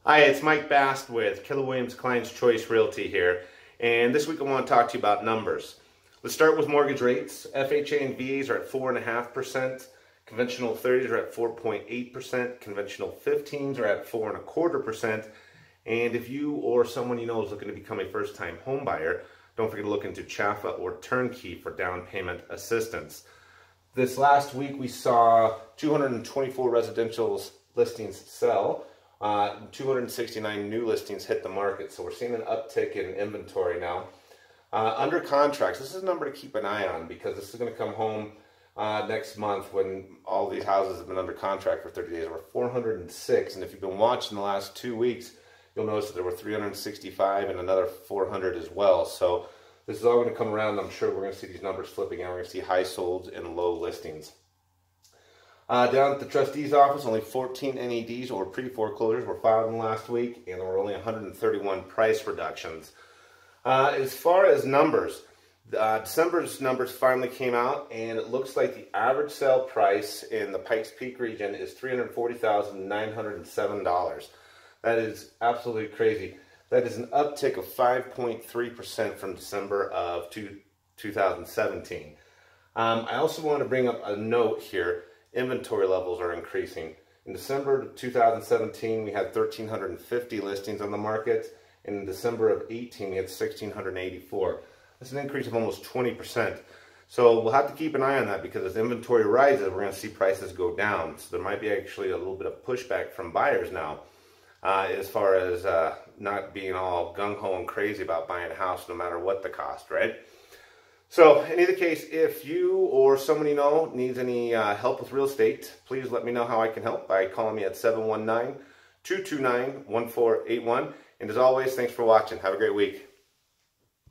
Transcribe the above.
Hi, it's Mike Bast with Keller Williams Client's Choice Realty here, and this week I want to talk to you about numbers. Let's start with mortgage rates. FHA and VAs are at 4.5%, conventional 30s are at 4.8%, conventional 15s are at 4.25%, and if you or someone you know is looking to become a first-time home buyer, don't forget to look into CHAFA or Turnkey for down payment assistance. This last week we saw 224 residential listings sell. 269 new listings hit the market, so we're seeing an uptick in inventory now. Under contracts, this is a number to keep an eye on because this is going to come home next month when all these houses have been under contract for 30 days. We're 406, and if you've been watching the last 2 weeks, you'll notice that there were 365 and another 400 as well. So this is all going to come around. I'm sure we're going to see these numbers flipping, and we're going to see high solds and low listings. Down at the trustee's office, only 14 NEDs or pre-foreclosures were filed in last week, and there were only 131 price reductions. As far as numbers, December's numbers finally came out, and it looks like the average sale price in the Pikes Peak region is $340,907. That is absolutely crazy. That is an uptick of 5.3% from December of 2017. I also want to bring up a note here. Inventory levels are increasing. In December 2017, we had 1,350 listings on the market. In December of 18, we had 1,684. That's an increase of almost 20%. So we'll have to keep an eye on that because as inventory rises, we're going to see prices go down. So there might be actually a little bit of pushback from buyers now as far as not being all gung-ho and crazy about buying a house no matter what the cost, right? So, in either case, if you or someone you know needs any help with real estate, please let me know how I can help by calling me at 719-229-1481. And as always, thanks for watching. Have a great week.